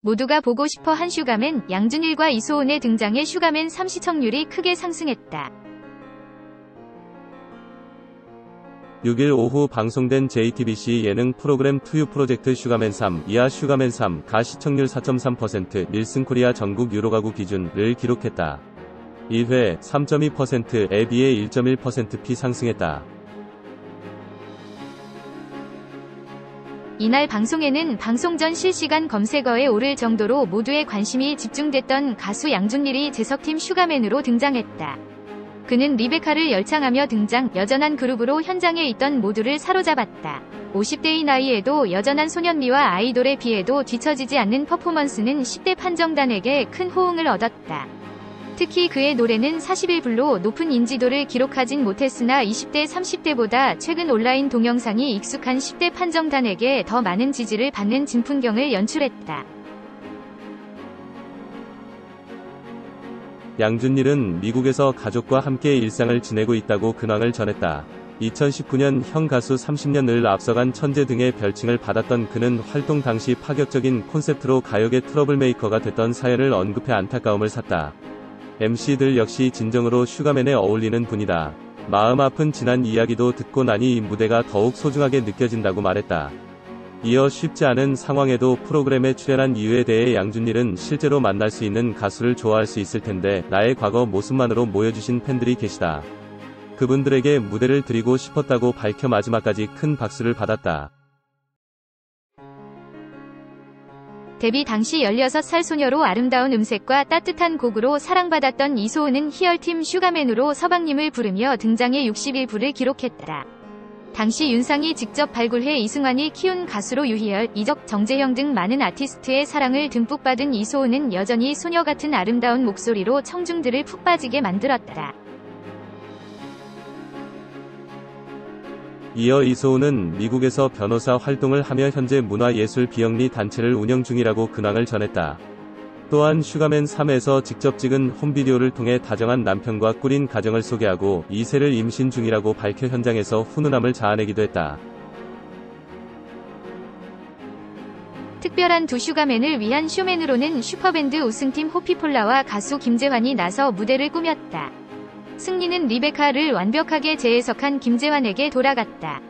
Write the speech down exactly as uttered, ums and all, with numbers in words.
모두가 보고 싶어 한 슈가맨, 양준일과 이소은의 등장에 슈가맨 삼 시청률이 크게 상승했다. 육 일 오후 방송된 제이티비씨 예능 프로그램 투유 프로젝트 슈가맨 삼, 이하 슈가맨 삼가 시청률 사 점 삼 퍼센트, 닐슨 코리아 전국 유료 가구 기준을 기록했다. 일 회 삼 점 이 퍼센트에 비해 일 점 일 퍼센트피 상승했다. 이날 방송에는 방송 전 실시간 검색어에 오를 정도로 모두의 관심이 집중됐던 가수 양준일이 재석팀 슈가맨으로 등장했다. 그는 리베카를 열창하며 등장, 여전한 그룹으로 현장에 있던 모두를 사로잡았다. 오십 대의 나이에도 여전한 소년미와 아이돌에 비해도 뒤처지지 않는 퍼포먼스는 십 대 판정단에게 큰 호응을 얻었다. 특히 그의 노래는 사십일 불로 높은 인지도를 기록하진 못했으나 이십 대, 삼십 대보다 최근 온라인 동영상이 익숙한 십 대 판정단에게 더 많은 지지를 받는 진풍경을 연출했다. 양준일은 미국에서 가족과 함께 일상을 지내고 있다고 근황을 전했다. 이천십구 년 형 가수 삼십 년을 앞서간 천재 등의 별칭을 받았던 그는 활동 당시 파격적인 콘셉트로 가요계 트러블메이커가 됐던 사연을 언급해 안타까움을 샀다. 엠씨들 역시 진정으로 슈가맨에 어울리는 분이다. 마음 아픈 지난 이야기도 듣고 나니 이 무대가 더욱 소중하게 느껴진다고 말했다. 이어 쉽지 않은 상황에도 프로그램에 출연한 이유에 대해 양준일은 실제로 만날 수 있는 가수를 좋아할 수 있을 텐데 나의 과거 모습만으로 모여주신 팬들이 계시다. 그분들에게 무대를 드리고 싶었다고 밝혀 마지막까지 큰 박수를 받았다. 데뷔 당시 열여섯 살 소녀로 아름다운 음색과 따뜻한 곡으로 사랑받았던 이소은은 희열팀 슈가맨으로 서방님을 부르며 등장해 육십일 불을 기록했다. 당시 윤상이 직접 발굴해 이승환이 키운 가수로 유희열, 이적, 정재형 등 많은 아티스트의 사랑을 듬뿍 받은 이소은은 여전히 소녀 같은 아름다운 목소리로 청중들을 푹 빠지게 만들었다. 이어 이소은은 미국에서 변호사 활동을 하며 현재 문화예술 비영리 단체를 운영 중이라고 근황을 전했다. 또한 슈가맨 삼에서 직접 찍은 홈비디오를 통해 다정한 남편과 꾸린 가정을 소개하고 이 세를 임신 중이라고 밝혀 현장에서 훈훈함을 자아내기도 했다. 특별한 두 슈가맨을 위한 쇼맨으로는 슈퍼밴드 우승팀 호피폴라와 가수 김재환이 나서 무대를 꾸몄다. 승리는 리베카를 완벽하게 재해석한 김재환에게 돌아갔다.